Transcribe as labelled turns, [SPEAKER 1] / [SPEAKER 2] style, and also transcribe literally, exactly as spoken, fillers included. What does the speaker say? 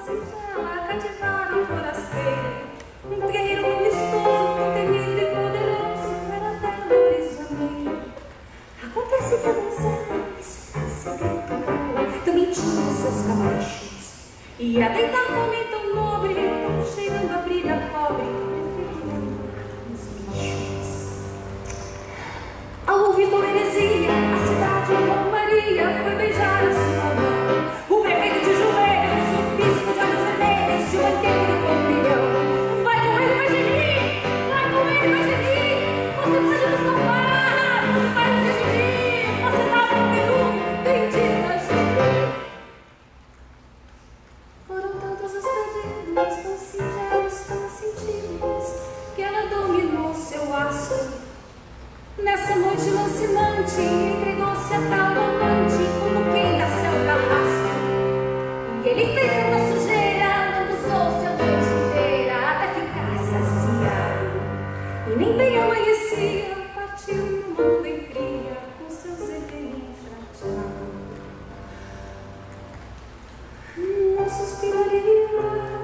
[SPEAKER 1] singela cativaram o forasteiro. Um guerreiro muito vistoso, foi temido e poderoso, era dela prisioneiro. Acontece que a donzela, segredo, também tinha seus caprichos. Ia deitar com homem tão nobre, tão cheirando a brilha cobre, preferindo os bichos. Ao ouvir tua heresia, a cidade de Romaria foi beijar a sua mão. O prefeito de joelhos, o bispo de olhos vermelhos, e o banqueiro com milhão. Vai com ele, vai gemir! Vai com ele, vai gemir! Você pode nos salvar! Você vai nos redimir! Você dá para o Peru, bendita Juju! Foram tantos os pedidos, tão singelos, tão sentidos, que ela dominou seu aço. Nessa noite lancinante, entregou-se a tal amante, como quem dá seu carrasco. E ele fez tanta sujeira, lambuzou-se a noite inteira, até ficar saciado. E nem bem amanhecia, partiu numa nuvem fria, com seu zeferinho prateado. Não suspiro aliviado.